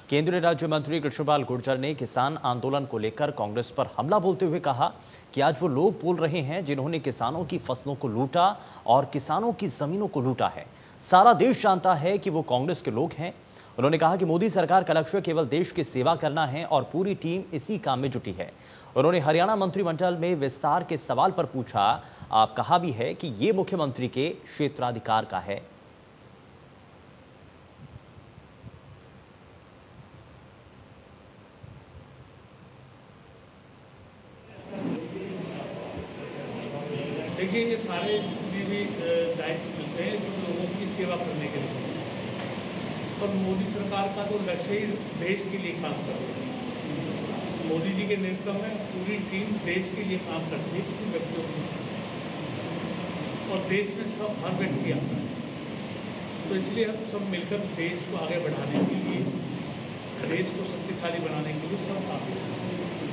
केंद्रीय राज्य मंत्री कृष्णपाल गुर्जर ने किसान आंदोलन को लेकर कांग्रेस पर हमला बोलते हुए कहा कि आज वो लोग बोल रहे हैं जिन्होंने किसानों की फसलों को लूटा और किसानों की जमीनों को लूटा है। सारा देश जानता है कि वो कांग्रेस के लोग हैं। उन्होंने कहा कि मोदी सरकार का लक्ष्य केवल देश की सेवा करना है और पूरी टीम इसी काम में जुटी है। उन्होंने हरियाणा मंत्रिमंडल में विस्तार के सवाल पर पूछा, आप कहा भी है कि ये मुख्यमंत्री के क्षेत्राधिकार का है। देखिए, ये सारे जितने भी दायित्व मिलते हैं जो लोगों की सेवा करने के लिए, पर मोदी सरकार का तो लक्ष्य ही देश के लिए काम कर रही है। मोदी जी के नेतृत्व में पूरी टीम देश के लिए काम करती है, किसी व्यक्ति को नहीं। और देश में सब हर व्यक्ति आता है, तो इसलिए हम सब मिलकर देश को आगे बढ़ाने के लिए, देश को शक्तिशाली बनाने के लिए सब काम करते हैं।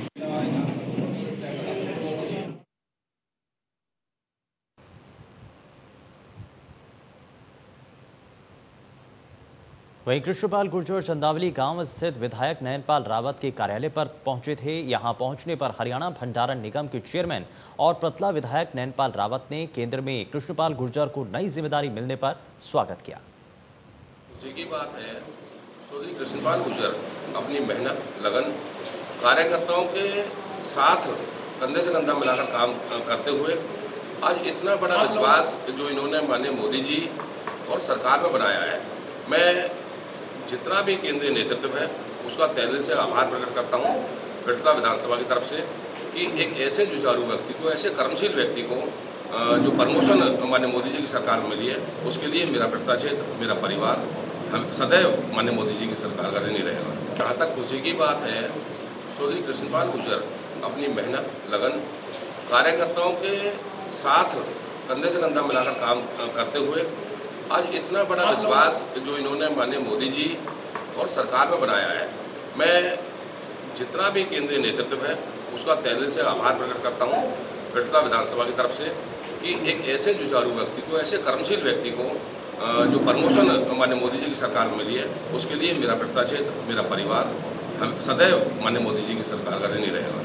वहीं कृष्णपाल गुर्जर चंदावली गांव स्थित विधायक नयनपाल रावत के कार्यालय पर पहुंचे थे। यहां पहुंचने पर हरियाणा भंडारण निगम के चेयरमैन और प्रतला विधायक नयनपाल रावत ने केंद्र में कृष्णपाल गुर्जर को नई जिम्मेदारी मिलने पर स्वागत किया। खुशी की बात है, चौधरी कृष्णपाल गुर्जर अपनी मेहनत, लगन, कार्यकर्ताओं के साथ कंधे से कंधा मिलाकर काम करते हुए आज इतना बड़ा विश्वास जो इन्होंने माननीय मोदी जी और सरकार में बनाया है, मैं जितना भी केंद्रीय नेतृत्व है उसका तहे दिल से आभार प्रकट करता हूँ कटला विधानसभा की तरफ से कि एक ऐसे जुझारू व्यक्ति को, ऐसे कर्मशील व्यक्ति को जो प्रमोशन माननीय मोदी जी की सरकार में मिली है, उसके लिए मेरा कटला क्षेत्र, मेरा परिवार हम सदैव माननीय मोदी जी की सरकार का ऋणी रहेगा। जहाँ तक खुशी की बात है, चौधरी कृष्णपाल गुर्जर अपनी मेहनत, लगन, कार्यकर्ताओं के साथ कंधे से कंधा मिलाकर काम करते हुए आज इतना बड़ा विश्वास जो इन्होंने माननीय मोदी जी और सरकार में बनाया है, मैं जितना भी केंद्रीय नेतृत्व है उसका तहे दिल से आभार प्रकट करता हूँ कटला विधानसभा की तरफ से कि एक ऐसे जुझारू व्यक्ति को, ऐसे कर्मशील व्यक्ति को जो प्रमोशन माननीय मोदी जी की सरकार में मिली है, उसके लिए मेरा कटला क्षेत्र, मेरा परिवार हम सदैव माननीय मोदी जी की सरकार का ऋणी रहेगा।